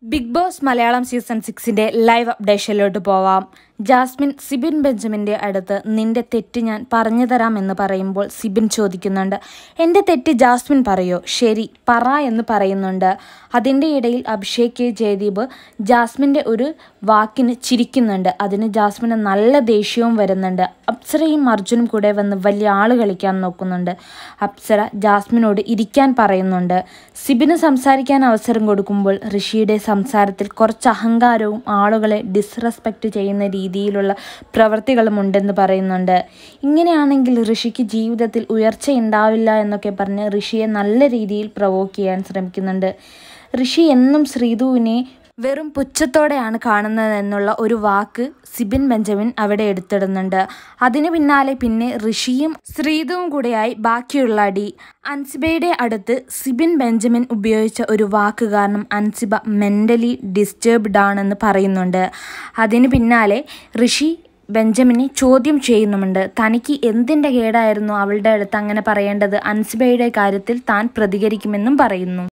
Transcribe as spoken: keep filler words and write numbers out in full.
Big Boss Malayalam season സിക്സിൻ്റെ live അപ്ഡേഷനിലോട്ട് പോവാം. ജാസ്മിൻ സിബിൻ ബെഞ്ചമിൻ്റെ അടുത്ത് നിന്റെ തെറ്റ് ഞാൻ പറഞ്ഞു തരാമെന്ന് പറയുമ്പോൾ സിബിൻ ചോദിക്കുന്നുണ്ട്, എൻ്റെ തെറ്റ് ജാസ്മിൻ പറയോ? ശരി പറ എന്ന് പറയുന്നുണ്ട്. അതിൻ്റെ ഇടയിൽ അഭിഷേക് കെ ജയദീപ് ജാസ്മിൻ്റെ ഒരു വാക്കിന് ചിരിക്കുന്നുണ്ട്. അതിന് ജാസ്മിന് നല്ല ദേഷ്യവും വരുന്നുണ്ട്. അപ്സരയും അർജുനും കൂടെ വന്ന് വലിയ ആൾ കളിക്കാൻ നോക്കുന്നുണ്ട്. അപ്സര ജാസ്മിനോട് ഇരിക്കാൻ പറയുന്നുണ്ട്. സിബിന് സംസാരിക്കാൻ അവസരം കൊടുക്കുമ്പോൾ ഋഷിയുടെ സംസാരത്തിൽ കുറച്ച് അഹങ്കാരവും ആളുകളെ ഡിസ്റെസ്പെക്റ്റ് ചെയ്യുന്ന രീതിയിലുള്ള പ്രവൃത്തികളും ഉണ്ടെന്ന് പറയുന്നുണ്ട്. ഇങ്ങനെയാണെങ്കിൽ ഋഷിക്ക് ജീവിതത്തിൽ ഉയർച്ചയുണ്ടാവില്ല എന്നൊക്കെ പറഞ്ഞ് ഋഷിയെ നല്ല രീതിയിൽ പ്രൊവോക്ക് ചെയ്യാൻ ശ്രമിക്കുന്നുണ്ട്. ഋഷി എന്നും ശ്രീധുവിനെ വെറും പുച്ഛത്തോടെയാണ് കാണുന്നതെന്നുള്ള ഒരു വാക്ക് സിബിൻ ബെഞ്ചമിൻ അവിടെ എടുത്തിടുന്നുണ്ട്. അതിന് പിന്നാലെ പിന്നെ ഋഷിയും ശ്രീധുവും കൂടെയായി ബാക്കിയുള്ള അടി. അൻസിബയുടെ അടുത്ത് സിബിൻ ബെഞ്ചമിൻ ഉപയോഗിച്ച ഒരു വാക്ക് കാരണം അൻസിബ മെൻ്റലി ഡിസ്റ്റർബ്ഡ് ആണെന്ന് പറയുന്നുണ്ട്. അതിന് പിന്നാലെ ഋഷി ബെഞ്ചമിനെ ചോദ്യം ചെയ്യുന്നുമുണ്ട്. തനിക്ക് എന്തിൻ്റെ കേടായിരുന്നു അവളുടെ അടുത്ത് അങ്ങനെ പറയേണ്ടത്? അൻസിബയുടെ കാര്യത്തിൽ താൻ പ്രതികരിക്കുമെന്നും പറയുന്നു.